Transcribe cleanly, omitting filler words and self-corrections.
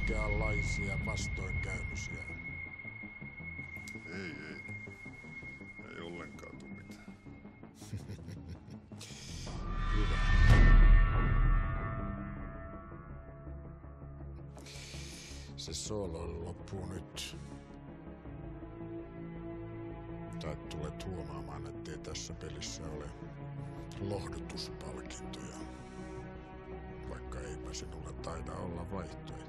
minkäänlaisia vastoinkäymisiä? Ei. Ei ollenkaan tuu mitään. Hyvä. Se sooloilu loppuu nyt. Tai tulet huomaamaan, ettei tässä pelissä ole lohdutuspalkintoja. Vaikka eipä sinulla taida olla vaihtoehtoja.